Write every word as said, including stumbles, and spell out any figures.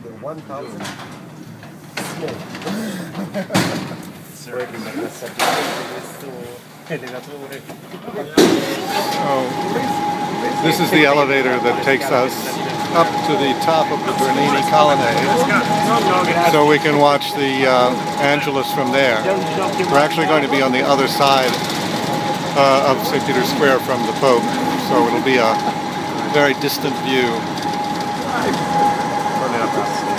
the one thousand small. Oh, this is the elevator that takes us up to the top of the Bernini Colonnade, so we can watch the uh, Angelus from there. We're actually going to be on the other side uh, of Saint Peter's Square from the Pope, so it'll be a very distant view.